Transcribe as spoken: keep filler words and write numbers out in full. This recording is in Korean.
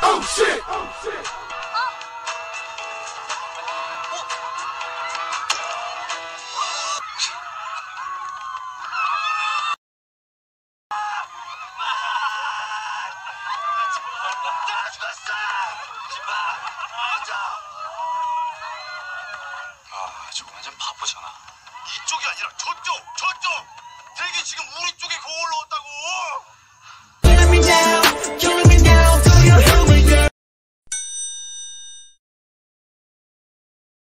Oh shit! 아, 저거 완전 바보잖아. 이쪽이 아니라 저쪽, 저쪽. 되게 지금 우리 쪽에 거 올라왔다.